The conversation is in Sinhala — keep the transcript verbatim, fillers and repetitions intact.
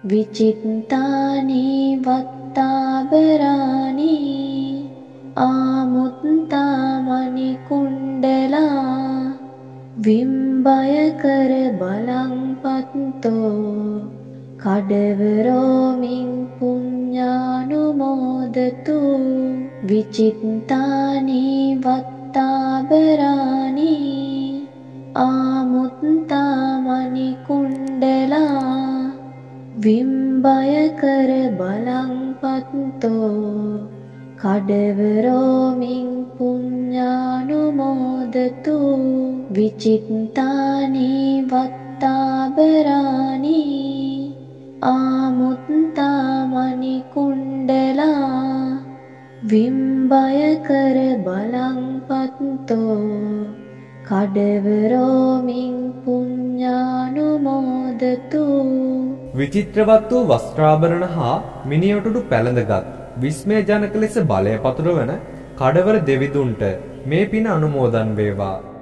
विचित्तानि वत्ताभराणि आमुत्तामणिकुण्डला विम्बयकर බලං පත්තෝ කඩවරෝමින් පුඤ්ඤානුමෝදතු විචිත්තානි වත්තාභරාණි ආමුත්තාමණිකුණ්ඩලා විම්බයකර බලං පත්තෝ කඩවරෝමින් පුඤ්ඤානුමෝදතු විචිත්තානි වත්තාභරාණි ආමුත්තාමණිකුණ්ඩලා විම්බයකර බලං පත්තෝ කඩවරෝමින් පුඤ්ඤානුමෝදතු. විචිත්‍රවත් වූ වස්ත්‍රාභරණ හා මිනිඔටුඩු පැළඳගත් විස්මයජනක ලෙස බලය පතුරවන කඩවර දෙවිඳුන්ට මේ පින අනුමෝදන් වේවා.